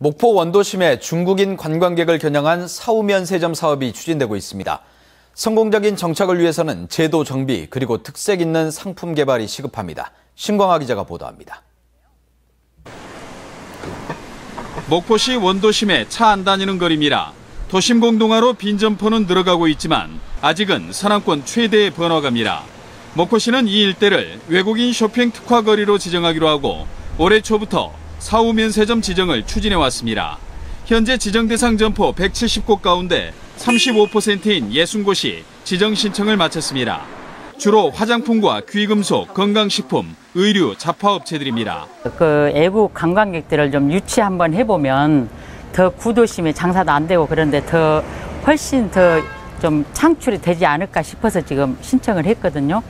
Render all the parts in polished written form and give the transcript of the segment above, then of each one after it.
목포 원도심에 중국인 관광객을 겨냥한 사후면세점 사업이 추진되고 있습니다. 성공적인 정착을 위해서는 제도 정비 그리고 특색 있는 상품 개발이 시급합니다. 신광하 기자가 보도합니다. 목포시 원도심에 차 안 다니는 거리입니다. 도심 공동화로 빈 점포는 늘어가고 있지만 아직은 서남권 최대의 번화가입니다. 목포시는 이 일대를 외국인 쇼핑 특화 거리로 지정하기로 하고 올해 초부터 사후면세점 지정을 추진해 왔습니다. 현재 지정 대상 점포 170곳 가운데 35%인 60곳이 지정 신청을 마쳤습니다. 주로 화장품과 귀금속, 건강식품, 의류, 잡화업체들입니다. 외국 관광객들을 좀 유치 한번 해보면 더 구도심에 장사도 안 되고 그런데 훨씬 더 좀 창출이 되지 않을까 싶어서 지금 신청을 했거든요.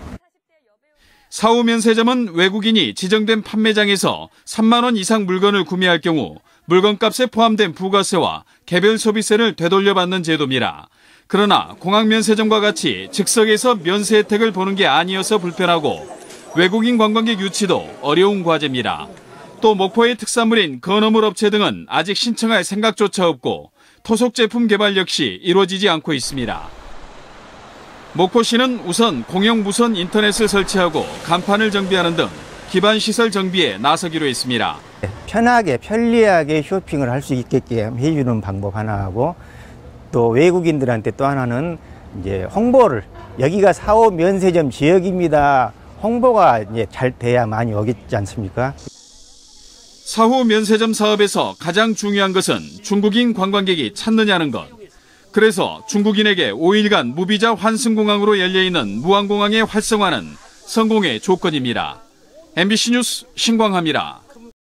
사후면세점은 외국인이 지정된 판매장에서 3만 원 이상 물건을 구매할 경우 물건값에 포함된 부가세와 개별 소비세를 되돌려받는 제도입니다. 그러나 공항면세점과 같이 즉석에서 면세 혜택을 보는 게 아니어서 불편하고 외국인 관광객 유치도 어려운 과제입니다. 또 목포의 특산물인 건어물 업체 등은 아직 신청할 생각조차 없고 토속 제품 개발 역시 이루어지지 않고 있습니다. 목포시는 우선 공영 무선 인터넷을 설치하고 간판을 정비하는 등 기반 시설 정비에 나서기로 했습니다. 편하게 편리하게 쇼핑을 할 수 있게끔 해주는 방법 하나하고 또 외국인들한테 또 하나는 이제 홍보를 여기가 사후면세점 지역입니다. 홍보가 이제 잘 돼야 많이 오겠지 않습니까? 사후면세점 사업에서 가장 중요한 것은 중국인 관광객이 찾느냐는 것. 그래서 중국인에게 5일간 무비자 환승공항으로 열려있는 무안공항의 활성화는 성공의 조건입니다. MBC 뉴스 신광하입니다.